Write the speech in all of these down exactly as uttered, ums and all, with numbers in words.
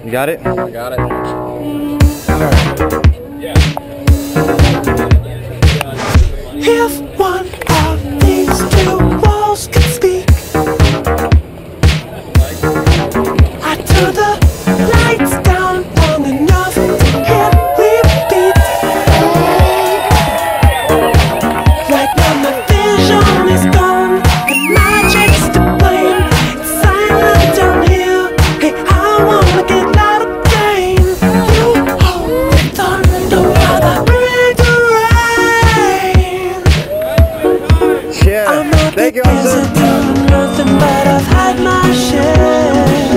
You got it? I got it. If one of these two walls could speak, I'd turn the lights down long enough to hear repeat. Right now my vision is gone, the magic's to blame. It's silent down here, hey, I wanna get loud again. You hold the thunder while I breathe the rain. Yeah, thank you, officer. Nothing but I've had my share.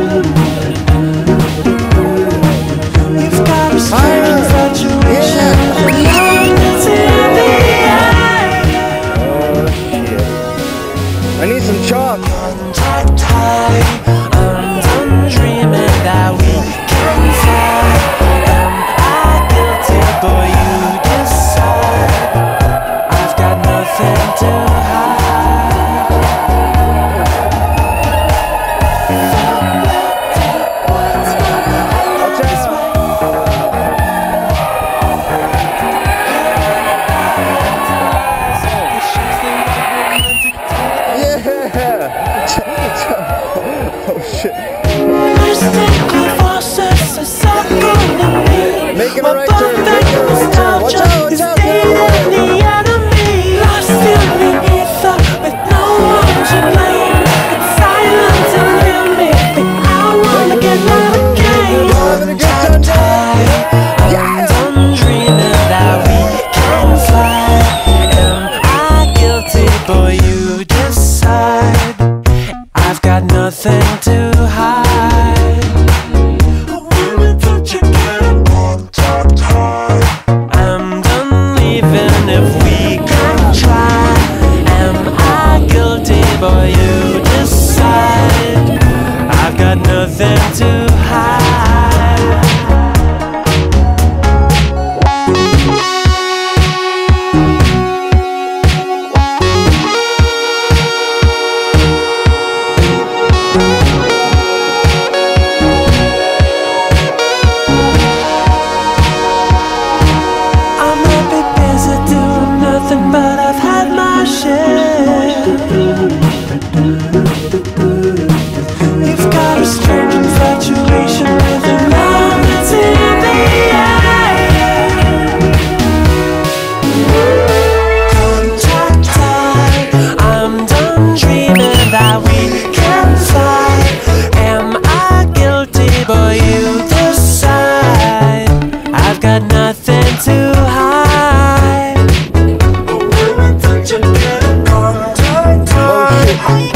You've got a strange infatuation with love that's in the air. Oh shit. I need some chalk. Tight, tight, I'm done dreaming that we can fly. Am I guilty? Boy, you decide. I've got nothing to hide. Oh shit. Making a right turn, making a right turn. Watch out, watch out, I'm done dreaming that we can fly. Am I guilty? Boy, you decide. I've got nothing to hide. I'm done leaving if we can try. Am I guilty? Boy, you decide. I've got nothing to hide. But I've had my share. You've got a strange infatuation with the love that's in the air. Contact time, I'm done dreaming that we can fly. Am I guilty? Boy, you decide. I've got nothing to hide. Oh shit.